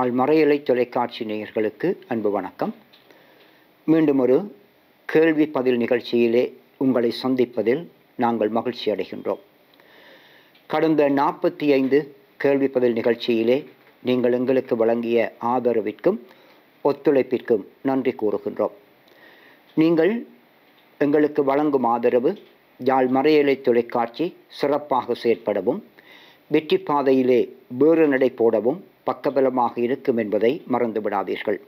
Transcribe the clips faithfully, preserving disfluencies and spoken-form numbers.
யாழ் மறையலை தொலைக்காட்சி நேயர்களுக்கு அன்பு வணக்கம். மீண்டும் ஒரு கேள்வி பதில் நிகழ்ச்சியிலே உங்களை சந்திப்பதில் நாங்கள் மகிழ்ச்சி அடைகின்றோம். கடந்த நாற்பத்தி ஐந்து கேள்வி பதில் நிகழ்ச்சியிலே நீங்கள் எங்களுக்கு வழங்கிய ஆதரவிற்கும் ஒத்துழைப்பிற்கும் நன்றி கூறுகின்றோம். நீங்கள் எங்களுக்கு வழங்கும் ஆதரவு யாழ் மறையலை தொலைக்காட்சி சிறப்பாக செயற்படவும் வெற்றி பாதையிலே வேறு நடை போடவும் பக்கபலமாக இருக்கும் என்பதை மறந்துவிடாதீர்கள்.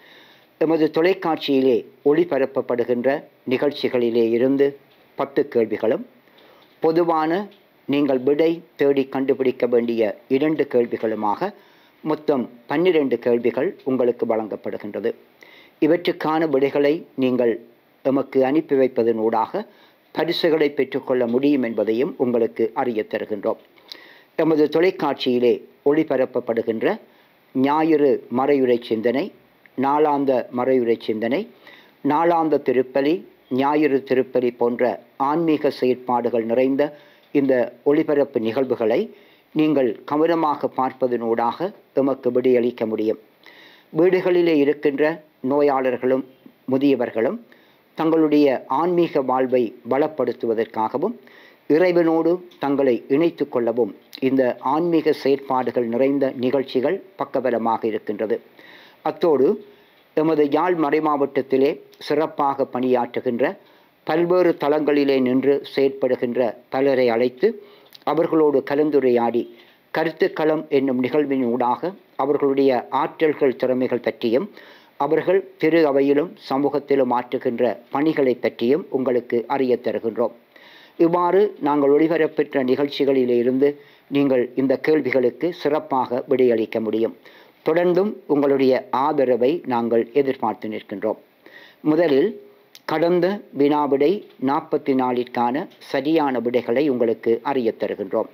எமது தொலைக்காட்சியிலே ஒளிபரப்பப்படுகின்ற நிகழ்ச்சிகளிலே இருந்து பத்து கேள்விகளும் பொதுவான நீங்கள் விடை தேடி கண்டுபிடிக்க வேண்டிய இரண்டு கேள்விகளுமாக மொத்தம் பன்னிரண்டு கேள்விகள் உங்களுக்கு வழங்கப்படுகின்றது. இவற்றுக்கான விடைகளை நீங்கள் எமக்கு அனுப்பி வைப்பதனூடாக பரிசுகளை பெற்றுக்கொள்ள முடியும் என்பதையும் உங்களுக்கு அறிய தருகின்றோம். எமது தொலைக்காட்சியிலே ஒளிபரப்பப்படுகின்ற ஞாயிறு மறையுரை சிந்தனை, நாளாந்த மறையுரை சிந்தனை, நாளாந்த திருப்பலி, ஞாயிறு திருப்பலி போன்ற ஆன்மீக செயற்பாடுகள் நிறைந்த இந்த ஒளிபரப்பு நிகழ்வுகளை நீங்கள் கவனமாக பார்ப்பதனூடாக எமக்கு விடையளிக்க முடியும். வீடுகளிலே இருக்கின்ற நோயாளர்களும் முதியவர்களும் தங்களுடைய ஆன்மீக வாழ்வை பலப்படுத்துவதற்காகவும் இறைவனோடு தங்களை இணைத்து கொள்ளவும் இந்த ஆன்மீக செயற்பாடுகள் நிறைந்த நிகழ்ச்சிகள் பக்கபலமாக இருக்கின்றது. அத்தோடு எமது யாழ் மறை மாவட்டத்திலே சிறப்பாக பணியாற்றுகின்ற பல்வேறு தளங்களிலே நின்று செயற்படுகின்ற பலரை அழைத்து அவர்களோடு கலந்துரையாடி கருத்துக்களம் என்னும் நிகழ்வின் ஊடாக அவர்களுடைய ஆற்றல்கள் திறமைகள் பற்றியும் அவர்கள் திரு அவையிலும் சமூகத்திலும் ஆற்றுகின்ற பணிகளை பற்றியும் உங்களுக்கு அறிய தருகின்றோம். இவ்வாறு நாங்கள் ஒளிபரப்பெற்ற நிகழ்ச்சிகளிலே இருந்து நீங்கள் இந்த கேள்விகளுக்கு சிறப்பாக விடையளிக்க முடியும். தொடர்ந்தும் உங்களுடைய ஆதரவை நாங்கள் எதிர்பார்த்து நிற்கின்றோம். முதலில் கடந்த வினாவிடை நாற்பத்தி நாலிற்கான சரியான விடைகளை உங்களுக்கு அறிய தருகின்றோம்.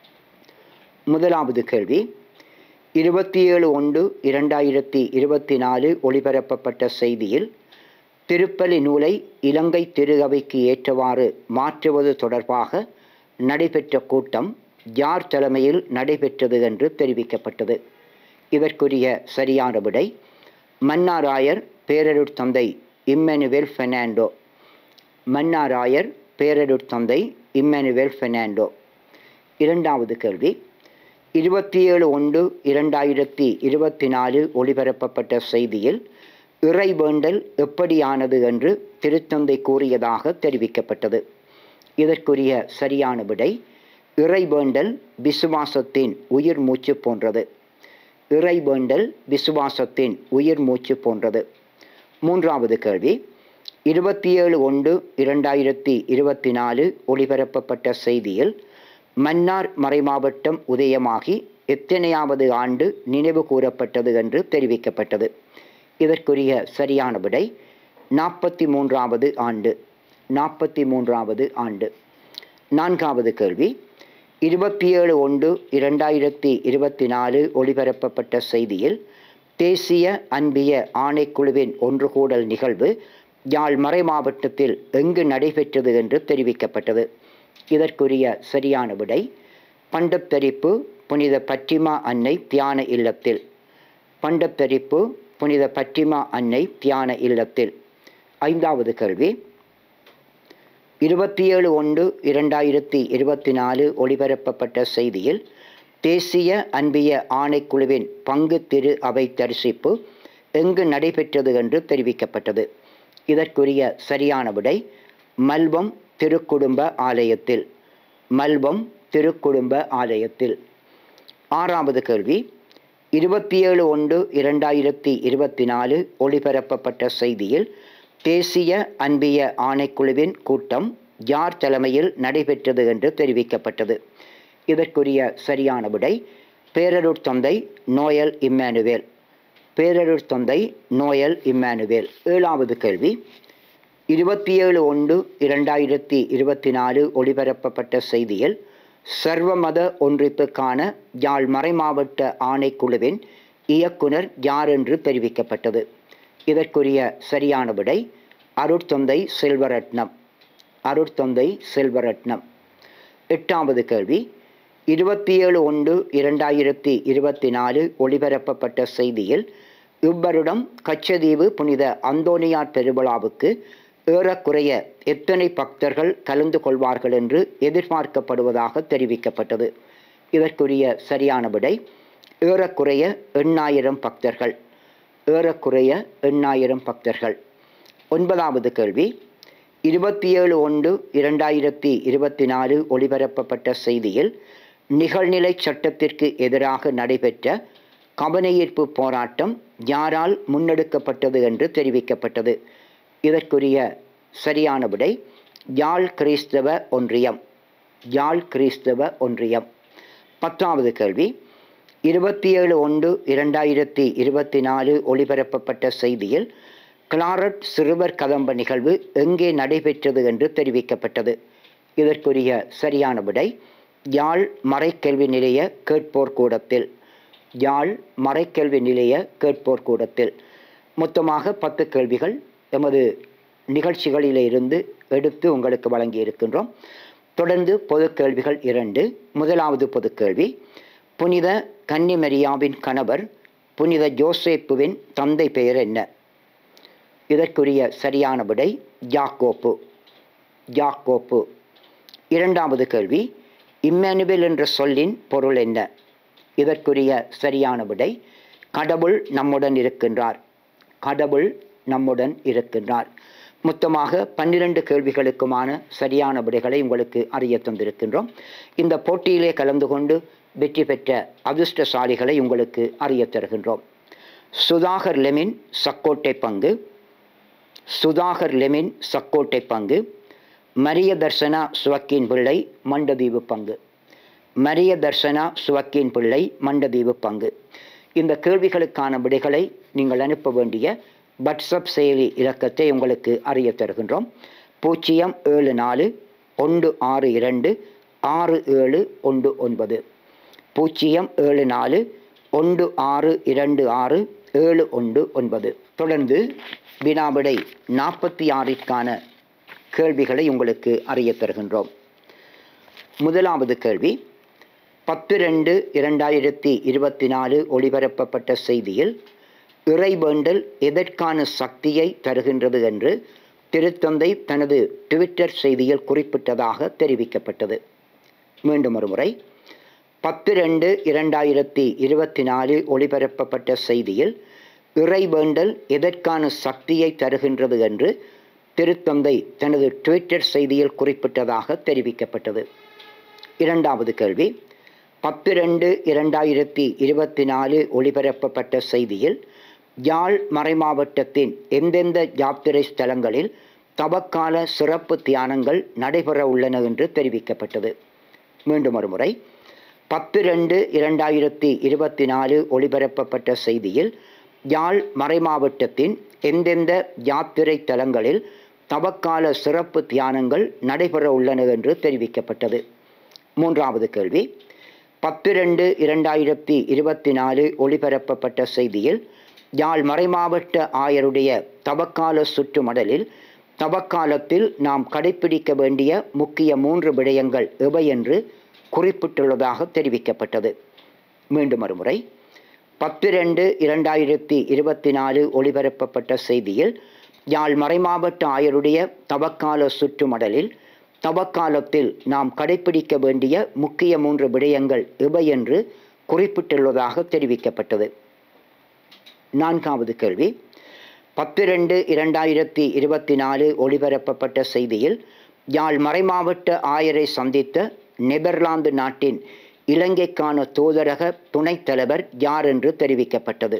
முதலாவது கேள்வி, இருபத்தி ஏழு ஒன்று இரண்டாயிரத்தி இருபத்தி நாலு ஒளிபரப்பப்பட்ட செய்தியில் திருப்பலி நூலை இலங்கை திரு அவைக்கு ஏற்றவாறு மாற்றுவது தொடர்பாக நடைபெற்ற கூட்டம் யார் தலைமையில் நடைபெற்றது என்று தெரிவிக்கப்பட்டது. இதற்குரிய சரியான விடை மன்னாராயர் பேரருட் தந்தை இம்மானுவேல் பெர்னாண்டோ. மன்னாராயர் பேரருட் தந்தை இம்மானுவேல் பெர்னாண்டோ. இரண்டாவது கேள்வி, இருபத்தி ஏழு ஒன்று இரண்டாயிரத்தி இருபத்தி நாலு ஒளிபரப்பப்பட்ட செய்தியில் இறை வேண்டல் எப்படியானது என்று திருத்தந்தை கூறியதாக தெரிவிக்கப்பட்டது. இதற்குரிய சரியான விடை இறை வேண்டல் விசுவாசத்தின் உயிர் மூச்சு போன்றது. இறை வேண்டல் விசுவாசத்தின் உயிர் மூச்சு போன்றது. மூன்றாவது கேள்வி, இருபத்தி ஏழு ஒன்று இரண்டாயிரத்தி இருபத்தி நாலு ஒளிபரப்பப்பட்ட செய்தியில் மன்னார் மறைமாவட்டம் உதயமாகி எத்தனையாவது ஆண்டு நினைவு கூறப்பட்டது என்று தெரிவிக்கப்பட்டது. இதற்குரிய சரியான விடை நாற்பத்தி மூன்றாவது ஆண்டு. நாற்பத்தி மூன்றாவது ஆண்டு. நான்காவது கேள்வி, இருபத்தி ஏழு ஒன்று இரண்டாயிரத்தி இருபத்தி நாலு ஒளிபரப்பப்பட்ட செய்தியில் தேசிய அன்பிய ஆணைக்குழுவின் ஒன்று கூடல் நிகழ்வு யாழ் மறை மாவட்டத்தில் எங்கு நடைபெற்றது என்று தெரிவிக்கப்பட்டது. இதற்குரிய சரியான விடை பண்டத்தரிப்பு புனித பற்றிமா அன்னை தியான இல்லத்தில். பண்டத்தரிப்பு புனித பற்றிமா அன்னை தியான இல்லத்தில். ஐந்தாவது கேள்வி, இருபத்தி ஏழு ஒன்று இரண்டாயிரத்தி இருபத்தி நாலு ஒளிபரப்பப்பட்ட செய்தியில் தேசிய அன்பிய ஆணைக்குழுவின் பங்கு திரு அவை தரிசிப்பு எங்கு நடைபெற்றது என்று தெரிவிக்கப்பட்டது. இதற்குரிய சரியான விடை மல்வம் திருக்குடும்ப ஆலயத்தில். மல்வம் திருக்குடும்ப ஆலயத்தில். ஆறாவது கேள்வி, இருபத்தி ஏழு ஒன்று இரண்டாயிரத்தி இருபத்தி நாலு ஒளிபரப்பப்பட்ட செய்தியில் தேசிய அன்பிய ஆணைக்குழுவின் கூட்டம் யார் தலைமையில் நடைபெற்றது என்று தெரிவிக்கப்பட்டது. இதற்குரிய சரியான விடை பேரருட் தந்தை நோயல் இம்மானுவேல். பேரருட் தந்தை நோயல் இம்மானுவேல். ஏழாவது கேள்வி, இருபத்தி ஏழு ஒன்று இரண்டாயிரத்தி இருபத்தி நாலு ஒளிபரப்பப்பட்ட செய்தியில் சர்வமத ஒன்றிப்புக்கான யாழ் மறை மாவட்ட ஆணைக்குழுவின் இயக்குனர் யார் என்று தெரிவிக்கப்பட்டது. இதற்குரிய சரியான விடை அருட்தந்தை செல்வரட்னம். அருட்தந்தை செல்வரட்னம். எட்டாவது கேள்வி, இருபத்தி ஏழு ஒன்று இரண்டாயிரத்தி இருபத்தி நாலு ஒளிபரப்பப்பட்ட செய்தியில் இவ்வருடம் கச்சதீவு புனித அந்தோனியார் பெருவிழாவுக்கு ஏறக்குறைய எத்தனை பக்தர்கள் கலந்து கொள்வார்கள் என்று எதிர்பார்க்கப்படுவதாக தெரிவிக்கப்பட்டது. இதற்குரிய சரியான விடை ஏறக்குறைய எண்ணாயிரம் பக்தர்கள். ஏறக்குறைய எண்ணாயிரம் பக்தர்கள். ஒன்பதாவது கேள்வி, இருபத்தி ஏழு ஒன்று இரண்டாயிரத்தி இருபத்தி நாலு ஒளிபரப்பப்பட்ட செய்தியில் நிகழ்நிலை சட்டத்திற்கு எதிராக நடைபெற்ற கவனஈர்ப்பு போராட்டம் யாரால் முன்னெடுக்கப்பட்டது என்று தெரிவிக்கப்பட்டது. இதற்குரிய சரியான விடை யாழ் கிறிஸ்தவ ஒன்றியம். யாழ் கிறிஸ்தவ ஒன்றியம். பத்தாவது கேள்வி, இருபத்தி ஏழு ஒன்று இரண்டாயிரத்தி இருபத்தி நாலு ஒளிபரப்பப்பட்ட செய்தியில் கிளாரட் சிறுவர் கதம்ப நிகழ்வு எங்கே நடைபெற்றது என்று தெரிவிக்கப்பட்டது. இதற்குரிய சரியான விடை யாழ் மறைக்கல்வி நிலைய கேட்போர் கூடத்தில். யாழ் மறைக்கல்வி நிலைய கேட்போர் கூடத்தில். மொத்தமாக பத்து கேள்விகள் எமது நிகழ்ச்சிகளில் இருந்து எடுத்து உங்களுக்கு வழங்கி இருக்கின்றோம். தொடர்ந்து பொது கேள்விகள் இரண்டு. முதலாவது பொது கேள்வி, புனித கன்னிமரியாவின் கணவர் புனித ஜோசேப்புவின் தந்தை பெயர் என்ன? இதற்குரிய சரியான விடை யாக்கோப்பு. யாக்கோப்பு. இரண்டாவது கேள்வி, இம்மானுவேல் என்ற சொல்லின் பொருள் என்ன? இதற்குரிய சரியான விடை கடவுள் நம்முடன் இருக்கின்றார். கடவுள் நம்முடன் இருக்கின்றார். மொத்தமாக பன்னிரண்டு கேள்விகளுக்குமான சரியான விடைகளை உங்களுக்கு அறிய தந்திருக்கின்றோம். இந்த போட்டியிலே கலந்து கொண்டு வெற்றி பெற்ற அதிர்ஷ்டசாலிகளை உங்களுக்கு அறிய தருகின்றோம். சுதாகர் லெமின் சக்கோட்டை பங்கு, சுதாகர் லெமின் சக்கோட்டை பங்கு, மரிய தர்சனா சுவக்கின் பிள்ளை மண்டதீவு பங்கு. மரிய தர்சனா சுவக்கின் பிள்ளை மண்டதீவு பங்கு. இந்த கேள்விகளுக்கான விடைகளை நீங்கள் அனுப்ப வேண்டிய வாட்ஸ்அப் செயலி இலக்கத்தை உங்களுக்கு அறிய தருகின்றோம். பூஜ்ஜியம் ஏழு நாலு ஒன்று ஆறு இரண்டு ஆறு ஏழு ஒன்று ஒன்பது. பூஜ்ஜியம் ஏழு நாலு ஒன்று ஆறு இரண்டு ஆறு ஏழு ஒன்று ஒன்பது. தொடர்ந்து வினாவிடை நாற்பத்தி ஆறிற்கான கேள்விகளை உங்களுக்கு அறிய தருகின்றோம். முதலாவது கேள்வி, பத்து ரெண்டு இரண்டாயிரத்தி இருபத்தி நாலு ஒளிபரப்பப்பட்ட செய்தியில் இறைவேண்டல் எதற்கான சக்தியை தருகின்றது என்று திருத்தந்தை தனது ட்விட்டர் செய்தியில் குறிப்பிட்டதாக தெரிவிக்கப்பட்டது. மீண்டும் ஒரு முறை, பத்து ரெண்டு இரண்டாயிரத்தி இருபத்தி நாலு ஒளிபரப்பப்பட்ட செய்தியில் இறைவேண்டல் எதற்கான சக்தியை தருகின்றது என்று திருத்தந்தை தனது ட்விட்டர் செய்தியில் குறிப்பிட்டதாக தெரிவிக்கப்பட்டது. இரண்டாவது கேள்வி, பத்து ரெண்டு இரண்டாயிரத்தி இருபத்தி நாலு ஒளிபரப்பப்பட்ட செய்தியில் யாழ் மறைமாவட்டத்தின் எந்தெந்த யாத்திரை ஸ்தலங்களில் தவக்கால சிறப்பு தியானங்கள் நடைபெற உள்ளன என்று தெரிவிக்கப்பட்டது. மீண்டும் ஒரு முறை, பத்து ரெண்டு இரண்டாயிரத்தி இருபத்தி நாலு ஒளிபரப்பப்பட்ட செய்தியில் யாழ் மறைமாவட்டத்தின் எந்தெந்த யாத்திரை தலங்களில் தவக்கால சிறப்பு தியானங்கள் நடைபெற உள்ளன என்று தெரிவிக்கப்பட்டது. மூன்றாவது கேள்வி, பத்து ரெண்டு இரண்டாயிரத்தி இருபத்தி நாலு ஒளிபரப்பப்பட்ட செய்தியில் யாழ் மறைமாவட்ட ஆயருடைய தவக்கால சுற்றுமடலில் தவக்காலத்தில் நாம் கடைப்பிடிக்க வேண்டிய முக்கிய மூன்று விடயங்கள் எவை என்று குறிப்பிட்டுள்ளதாக தெரிவிக்கப்பட்டது. மீண்டும் ஒரு முறை, பத்து ரெண்டு இரண்டாயிரத்தி இருபத்தி நாலு ஒளிபரப்பப்பட்ட செய்தியில் யாழ் மறைமாவட்ட ஆயருடைய தவக்கால சுற்றுமடலில் தவக்காலத்தில் நாம் கடைப்பிடிக்க வேண்டிய முக்கிய மூன்று விடயங்கள் எவை என்று குறிப்பிட்டுள்ளதாக தெரிவிக்கப்பட்டது. நான்காவது கேள்வி, பத்து ரெண்டு இரண்டாயிரத்தி இருபத்தி நாலு ஒளிபரப்பப்பட்ட செய்தியில் யாழ் மறைமாவட்ட ஆயரை சந்தித்த நெதர்லாந்து நாட்டின் இலங்கைக்கான தூதரக துணைத் தலைவர் யார் என்று தெரிவிக்கப்பட்டது.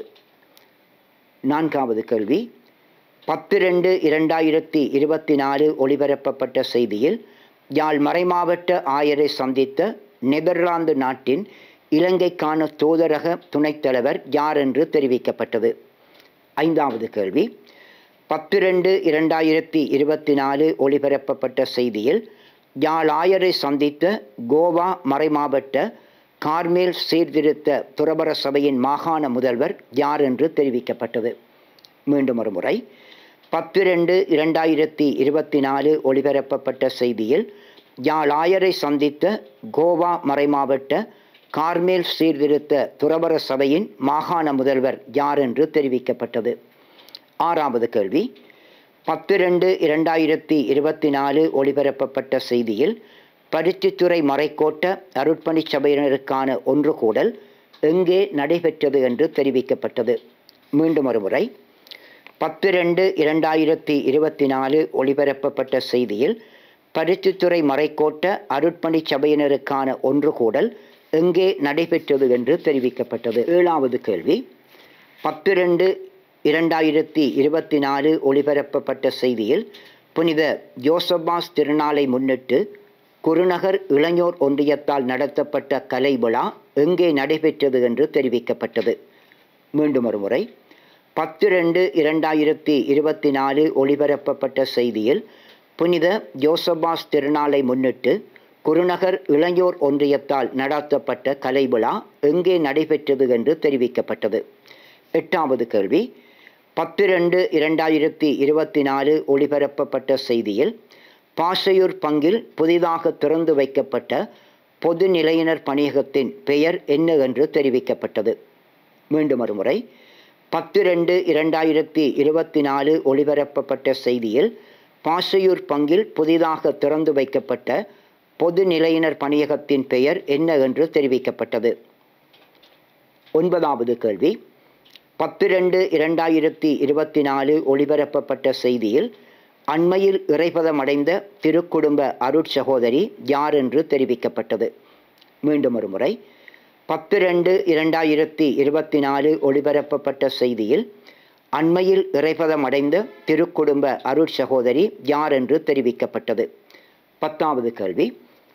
நான்காவது கேள்வி, பத்து ரெண்டு இரண்டாயிரத்தி இருபத்தி நாலு ஒளிபரப்பப்பட்ட செய்தியில் யாழ் மறைமாவட்ட ஆயரை சந்தித்த நெதர்லாந்து நாட்டின் இலங்கைக்கான தூதரக துணைத் தலைவர் யார் என்று தெரிவிக்கப்பட்டது. ஐந்தாவது கேள்வி, பத்து ரெண்டு இரண்டாயிரத்தி இருபத்தி நாலு ஒளிபரப்பப்பட்ட செய்தியில் யாழ் ஆயரை சந்தித்த கோவா மறைமாவட்ட கார்மேல் சீர்திருத்த துறவற சபையின் மாகாண முதல்வர் யார் என்று தெரிவிக்கப்பட்டது. மீண்டும் ஒரு முறை, பத்து ரெண்டு இரண்டாயிரத்தி இருபத்தி நாலு ஒளிபரப்பப்பட்ட செய்தியில் யாழாயரை சந்தித்த கோவா மறைமாவட்ட கார்மேல் சீர்திருத்த துறவற சபையின் மாகாண முதல்வர் யார் என்று தெரிவிக்கப்பட்டது. ஆறாவது கேள்வி, பத்து ரெண்டு இரண்டாயிரத்தி இருபத்தி நாலு ஒளிபரப்பப்பட்ட செய்தியில் பருத்தித்துறை மறைக்கோட்ட அருட்பணி சபையினருக்கான ஒன்று கூடல் எங்கே நடைபெற்றது என்று தெரிவிக்கப்பட்டது. மீண்டும் ஒருமுறை, பத்து ரெண்டு இரண்டாயிரத்தி இருபத்தி நாலு ஒளிபரப்பப்பட்ட செய்தியில் பருத்தித்துறை மறைக்கோட்ட அருட்பணி சபையினருக்கான ஒன்று கூடல் எங்கே நடைபெற்றது என்று தெரிவிக்கப்பட்டது. ஏழாவது கேள்வி, பத்து ரெண்டு இரண்டாயிரத்தி இருபத்தி நாலு ஒளிபரப்பப்பட்ட செய்தியில் புனித ஜோசபாஸ் திருநாளை முன்னிட்டு குருநகர் இளைஞர் ஒன்றியத்தால் நடத்தப்பட்ட கலை விழா எங்கே நடைபெற்றது என்று தெரிவிக்கப்பட்டது. மீண்டும் ஒரு முறை, பத்து ரெண்டு இரண்டாயிரத்தி இருபத்தி நாலு ஒளிபரப்பப்பட்ட செய்தியில் புனித ஜோசபாஸ் திருநாளை முன்னிட்டு குருநகர் இளைஞர் ஒன்றியத்தால் நடத்தப்பட்ட கலை விழா எங்கே நடைபெற்றது என்று தெரிவிக்கப்பட்டது. எட்டாவது கேள்வி, பத்து ரெண்டு இரண்டாயிரத்தி இருபத்தி நாலு ஒளிபரப்பப்பட்ட செய்தியில் பாசையூர் பங்கில் புதிதாக திறந்து வைக்கப்பட்ட பொது நிலையினர் பணியகத்தின் பெயர் என்ன என்று தெரிவிக்கப்பட்டது. மீண்டும் ஒருமுறை, பத்து ரெண்டு இரண்டாயிரத்தி இருபத்தி நாலு ஒளிபரப்பப்பட்ட செய்தியில் பாசையூர் பங்கில் புதிதாக திறந்து வைக்கப்பட்ட பொது நிலையினர் பணியகத்தின் பெயர் என்ன என்று தெரிவிக்கப்பட்டது. ஒன்பதாவது கேள்வி, பத்து ரெண்டு இரண்டாயிரத்தி இருபத்தி நாலு ஒளிபரப்பப்பட்ட செய்தியில் அண்மையில் இறைபதமடைந்த திருக்குடும்ப அருட்சகோதரி யார் என்று தெரிவிக்கப்பட்டது. மீண்டும் ஒரு முறை, பத்து ரெண்டு இரண்டாயிரத்தி இருபத்தி நாலு ஒளிபரப்பப்பட்ட செய்தியில் அண்மையில் இறைபதமடைந்த திருக்குடும்ப அருட்சகோதரி யார் என்று தெரிவிக்கப்பட்டது. பத்தாவது கேள்வி,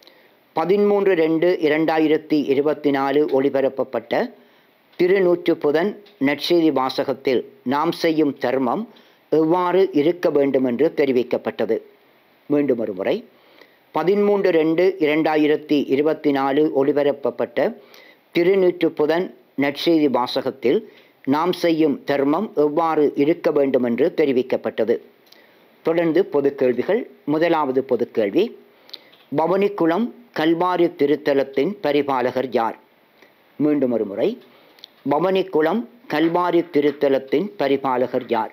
பதிமூன்று ரெண்டு இரண்டாயிரத்தி இருபத்தி நாலு ஒளிபரப்பப்பட்ட திருநூற்று புதன் நற்செய்தி வாசகத்தில் நாம் செய்யும் தர்மம் எவ்வாறு இருக்க வேண்டும் என்று தெரிவிக்கப்பட்டது. மீண்டும் ஒரு முறை, பதிமூன்று ரெண்டு இரண்டாயிரத்தி இருபத்தி நாலு ஒளிபரப்பப்பட்ட திருநூற்று புதன் நற்செய்தி வாசகத்தில் நாம் செய்யும் தர்மம் எவ்வாறு இருக்க வேண்டும் என்று தெரிவிக்கப்பட்டது. தொடர்ந்து பொது கேள்விகள். முதலாவது பொது கேள்வி, பவனிக்குளம் கல்வாரி திருத்தலத்தின் பரிபாலகர் யார்? மீண்டும் ஒரு முறை, பவனிக்குளம் கல்வாரி திருத்தலத்தின் பரிபாலகர் யார்?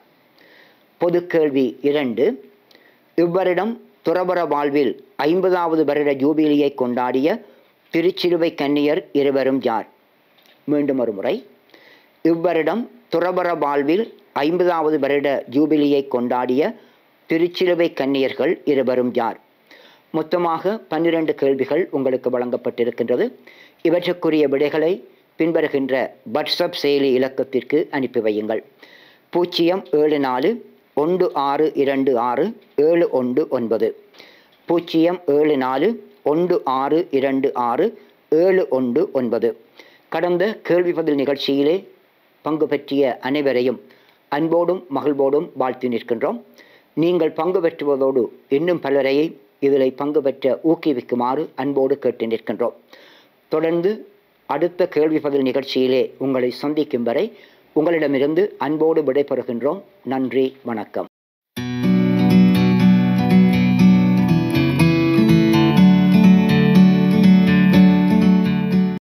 பொது கேள்வி இரண்டு, இவ்வருடம் துறவற வாழ்வில் ஐம்பதாவது வருட ஜூபிலியை கொண்டாடிய திருச்சிலுவை கன்னியர் இருவரும் யார்? மீண்டும் ஒரு முறை, இவ்வருடம் துறவற வாழ்வில் ஐம்பதாவது வருட ஜூபிலியை கொண்டாடிய திருச்சிலுவை கன்னியர்கள் இருவரும் யார்? மொத்தமாக பன்னிரண்டு கேள்விகள் உங்களுக்கு வழங்கப்பட்டிருக்கின்றது. இவற்றுக்குரிய விடைகளை பின்வருகின்ற வாட்ஸ்அப் செயலி இலக்கத்திற்கு அனுப்பி வையுங்கள். பூஜ்ஜியம் ஏழு நாலு ஒன்று ஆறு இரண்டு ஆறு ஏழு ஒன்று ஒன்பது, பூஜ்ஜியம் ஏழு நாலு ஒன்று ஆறு இரண்டு ஆறு ஏழு ஒன்று ஒன்பது. கடந்த கேள்வி பதில் நிகழ்ச்சியிலே பங்கு பற்றிய அனைவரையும் அன்போடும் மகிழ்வோடும் வாழ்த்தி நிற்கின்றோம். நீங்கள் பங்கு பெற்றுவதோடு இன்னும் பலரையை இதில் பங்கு பெற்ற ஊக்குவிக்குமாறு அன்போடு கேட்டு நிற்கின்றோம். தொடர்ந்து அடுத்த கேள்வி பதில் நிகழ்ச்சியிலே உங்களை சந்திக்கும் வரை உங்களிடமிருந்து அன்போடு விடைபெறுகின்றோம். நன்றி, வணக்கம்.